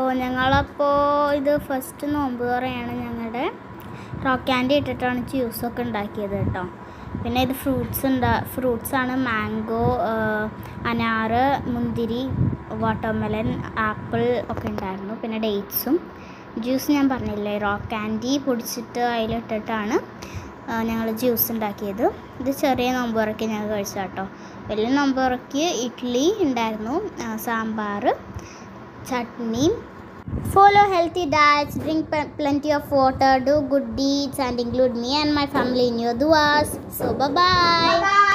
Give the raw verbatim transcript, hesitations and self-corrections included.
ഞങ്ങളപ്പോൾ ഇത് ഫസ്റ്റ് നോമ്പ് തുറയാണ് ഞങ്ങളുടെ. റോക്ക് ക്യാൻഡി ഇട്ടിട്ടാണ് ജ്യൂസൊക്കെ ഉണ്ടാക്കിയത് കേട്ടോ. പിന്നെ ഇത് ഫ്രൂട്ട്സ് ഉണ്ടാ ഫ്രൂട്ട്സാണ് മാംഗോ, അനാറ്, മുന്തിരി, വാട്ടർമെലൻ, ആപ്പിൾ ഒക്കെ ഉണ്ടായിരുന്നു. പിന്നെ ഡേറ്റ്സും. ജ്യൂസ് ഞാൻ പറഞ്ഞില്ലേ, റോക്ക് ക്യാൻഡി പൊടിച്ചിട്ട് അതിലിട്ടിട്ടാണ് ഞങ്ങൾ ജ്യൂസ് ഉണ്ടാക്കിയത്. ഇത് ചെറിയ നോമ്പ് തുറയ്ക്ക് ഞങ്ങൾ കഴിച്ചു കേട്ടോ. വലിയ നോമ്പ് തുറയ്ക്ക് ഇഡ്ഡലി ഉണ്ടായിരുന്നു, sambar, chutney. Follow healthy diets, drink plenty of water, do good deeds and include me and my family in your duas. So bye bye. Bye bye.